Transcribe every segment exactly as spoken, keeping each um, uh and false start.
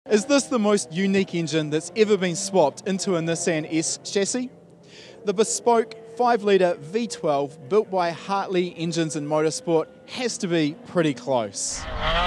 Is this the most unique engine that's ever been swapped into a Nissan S chassis? The bespoke five litre V twelve built by Hartley Engines and Motorsport has to be pretty close.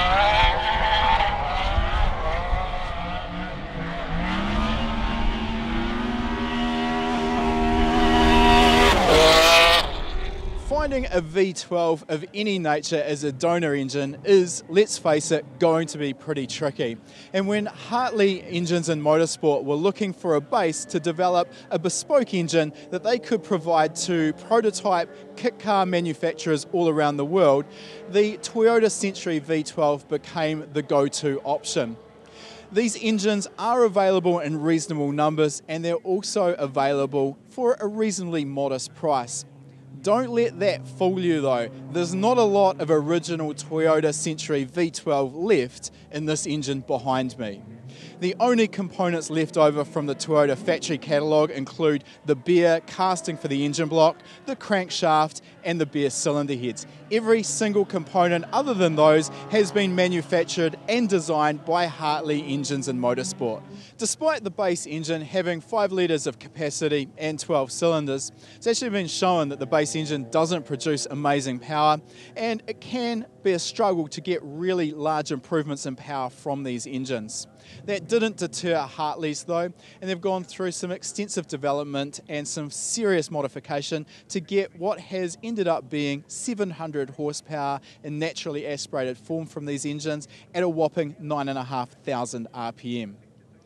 Finding a V twelve of any nature as a donor engine is, let's face it, going to be pretty tricky. And when Hartley Engines and Motorsport were looking for a base to develop a bespoke engine that they could provide to prototype kit car manufacturers all around the world, the Toyota Century V twelve became the go-to option. These engines are available in reasonable numbers, and they're also available for a reasonably modest price. Don't let that fool you though. There's not a lot of original Toyota Century V twelve left in this engine behind me. The only components left over from the Toyota factory catalogue include the bare casting for the engine block, the crankshaft and the bare cylinder heads. Every single component other than those has been manufactured and designed by Hartley Engines and Motorsport. Despite the base engine having five litres of capacity and twelve cylinders, it's actually been shown that the base engine doesn't produce amazing power, and it can be a struggle to get really large improvements in power from these engines. That didn't deter Hartley's though, and they've gone through some extensive development and some serious modification to get what has ended up being seven hundred horsepower in naturally aspirated form from these engines at a whopping nine thousand five hundred R P M.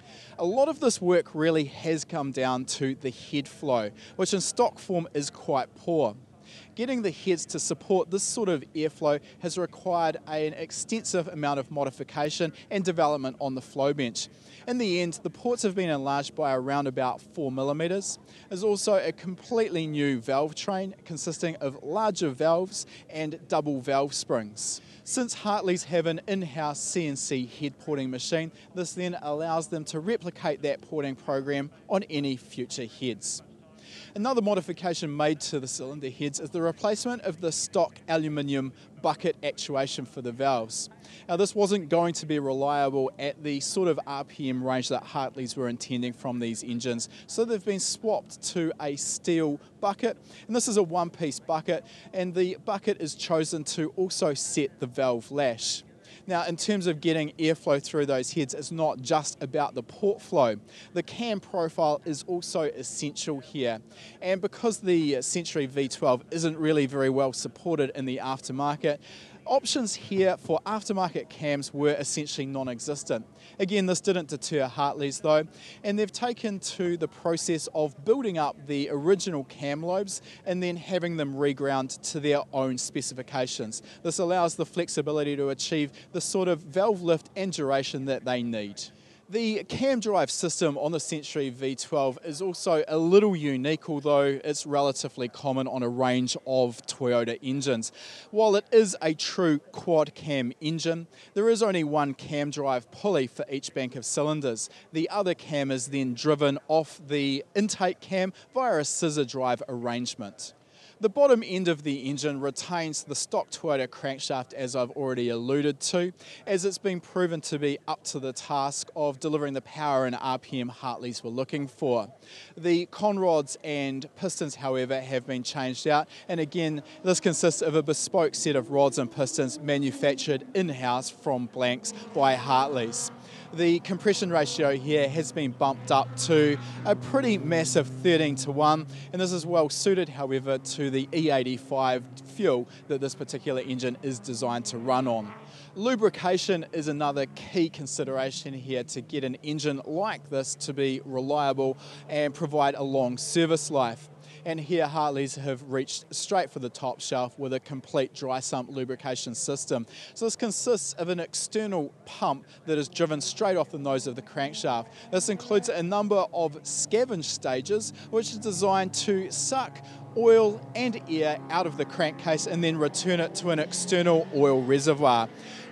A lot of this work really has come down to the head flow, which in stock form is quite poor. Getting the heads to support this sort of airflow has required an extensive amount of modification and development on the flow bench. In the end, the ports have been enlarged by around about four millimetres. There's also a completely new valve train consisting of larger valves and double valve springs. Since Hartley's have an in-house C N C head porting machine, this then allows them to replicate that porting program on any future heads. Another modification made to the cylinder heads is the replacement of the stock aluminium bucket actuation for the valves. Now, this wasn't going to be reliable at the sort of R P M range that Hartley's were intending from these engines, so they've been swapped to a steel bucket, and this is a one-piece bucket, and the bucket is chosen to also set the valve lash. Now, in terms of getting airflow through those heads, it's not just about the port flow. The cam profile is also essential here. And because the Century V twelve isn't really very well supported in the aftermarket, options here for aftermarket cams were essentially non-existent. Again, this didn't deter Hartley's though, and they've taken to the process of building up the original cam lobes and then having them reground to their own specifications. This allows the flexibility to achieve the sort of valve lift and duration that they need. The cam drive system on the Century V twelve is also a little unique, although it's relatively common on a range of Toyota engines. While it is a true quad cam engine, there is only one cam drive pulley for each bank of cylinders. The other cam is then driven off the intake cam via a scissor drive arrangement. The bottom end of the engine retains the stock Toyota crankshaft, as I've already alluded to, as it's been proven to be up to the task of delivering the power and R P M Hartley's were looking for. The conrods and pistons, however, have been changed out, and again, this consists of a bespoke set of rods and pistons manufactured in-house from blanks by Hartley's. The compression ratio here has been bumped up to a pretty massive thirteen to one, and this is well suited, however, to the E eighty-five fuel that this particular engine is designed to run on. Lubrication is another key consideration here to get an engine like this to be reliable and provide a long service life. And here Hartley's have reached straight for the top shelf with a complete dry sump lubrication system. So this consists of an external pump that is driven straight off the nose of the crankshaft. This includes a number of scavenge stages which are designed to suck oil and air out of the crankcase and then return it to an external oil reservoir.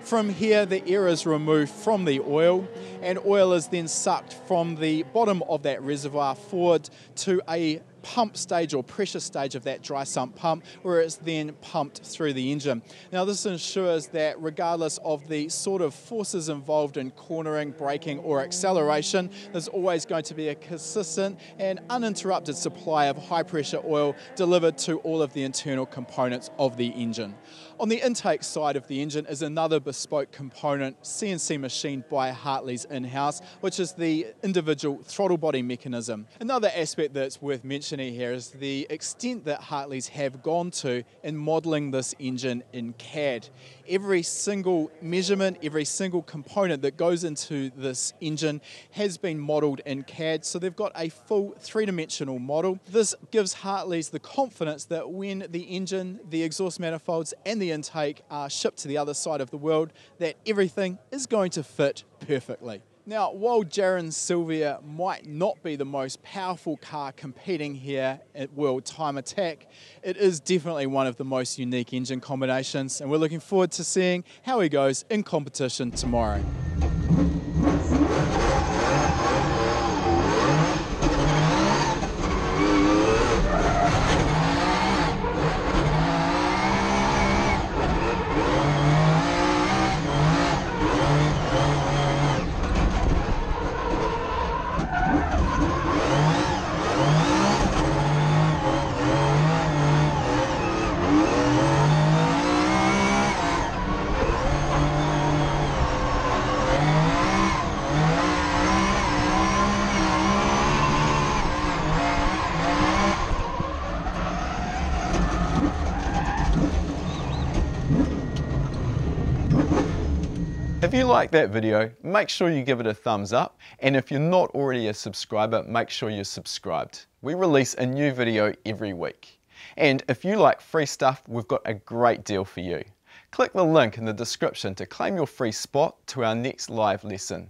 From here, the air is removed from the oil, and oil is then sucked from the bottom of that reservoir forward to a pump stage or pressure stage of that dry sump pump, where it's then pumped through the engine. Now this ensures that regardless of the sort of forces involved in cornering, braking or acceleration, there's always going to be a consistent and uninterrupted supply of high pressure oil delivered to all of the internal components of the engine. On the intake side of the engine is another bespoke component, C N C machined by Hartley's in-house, which is the individual throttle body mechanism. Another aspect that's worth mentioning here is the extent that Hartley's have gone to in modelling this engine in C A D. Every single measurement, every single component that goes into this engine has been modelled in C A D, so they've got a full three-dimensional model. This gives Hartley's the confidence that when the engine, the exhaust manifolds and the intake are shipped to the other side of the world, that everything is going to fit perfectly. Now, while Jarran Silvia might not be the most powerful car competing here at World Time Attack, it is definitely one of the most unique engine combinations, and we're looking forward to seeing how he goes in competition tomorrow. If you like that video, make sure you give it a thumbs up, and if you're not already a subscriber, make sure you're subscribed. We release a new video every week. And if you like free stuff, we've got a great deal for you. Click the link in the description to claim your free spot to our next live lesson.